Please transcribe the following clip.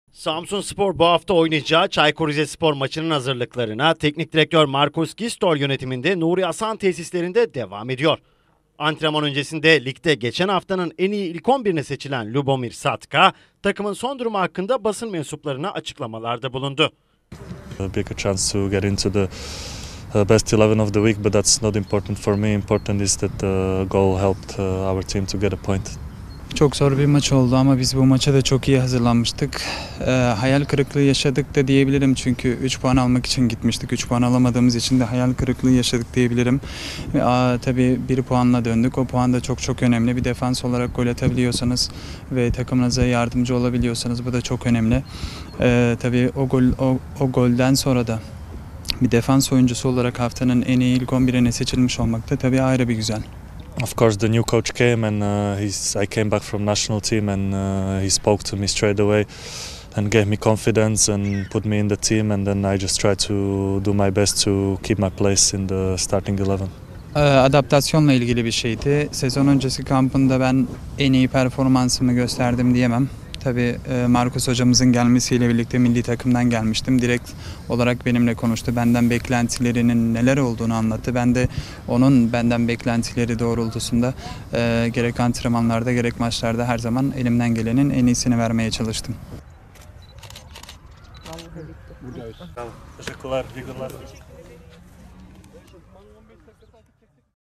Samsunspor bu hafta oynayacağı Çaykur Rizespor maçının hazırlıklarına teknik direktör Markus Gisdol yönetiminde Nuri Asan tesislerinde devam ediyor. Antrenman öncesinde ligde geçen haftanın en iyi ilk 11'ine seçilen Lubomir Satka, takımın son durumu hakkında basın mensuplarına açıklamalarda bulundu. A bigger chance to get into the best 11 of the week, but that's not important for me. Important is that the goal helped our team to get a point. Çok zor bir maç oldu ama biz bu maça da çok iyi hazırlanmıştık. Hayal kırıklığı yaşadık da diyebilirim çünkü 3 puan almak için gitmiştik. 3 puan alamadığımız için de hayal kırıklığı yaşadık diyebilirim. Tabii 1 puanla döndük. O puan da çok önemli. Bir defans olarak gol atabiliyorsanız ve takımınıza yardımcı olabiliyorsanız bu da çok önemli. Tabii o golden sonra da bir defans oyuncusu olarak haftanın en iyi ilk 11'ine seçilmiş olmak da tabii ayrı bir güzel. Of course, the new coach came and I came back from national team and he spoke to me straight away and gave me confidence and put me in the team, and then I just tried to do my best to keep my place in the starting 11. Adaptasyonla ilgili bir şeydi. Sezon öncesi kampında ben en iyi performansımı gösterdim diyemem. Tabii Markus hocamızın gelmesiyle birlikte milli takımdan gelmiştim. Direkt olarak benimle konuştu. Benden beklentilerinin neler olduğunu anlattı. Ben de onun benden beklentileri doğrultusunda gerek antrenmanlarda gerek maçlarda her zaman elimden gelenin en iyisini vermeye çalıştım. Teşekkürler, iyi günler.